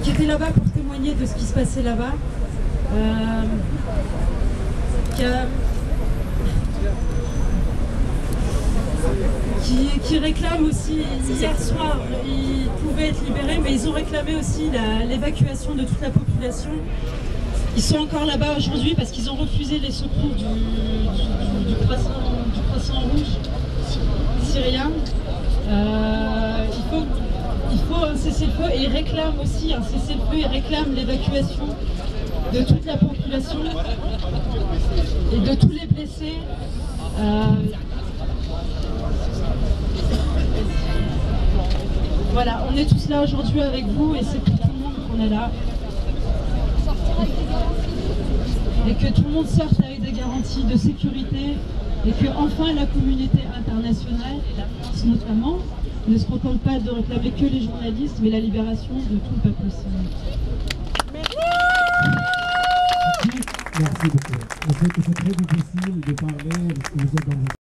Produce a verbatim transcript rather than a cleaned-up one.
qui était là-bas pour témoigner de ce qui se passait là-bas, euh, qui, a, qui, qui réclame aussi, hier soir, ils pouvaient être libérés, mais ils ont réclamé aussi l'évacuation de toute la population. Ils sont encore là-bas aujourd'hui parce qu'ils ont refusé les secours du, du, du, croissant, du croissant rouge syrien. Euh, il faut, il faut un cessez-le-feu et ils réclament aussi un cessez-le-feu, ils réclament l'évacuation de toute la population et de tous les blessés. Euh, voilà, on est tous là aujourd'hui avec vous et c'est pour tout le monde qu'on est là. Et que tout le monde sorte avec des garanties de sécurité et que enfin la communauté internationale, et la France notamment, ne se contente pas de réclamer que les journalistes, mais la libération de tout le peuple syrien. Merci beaucoup. Je sais que c'est très difficile de parler parce que vous êtes dans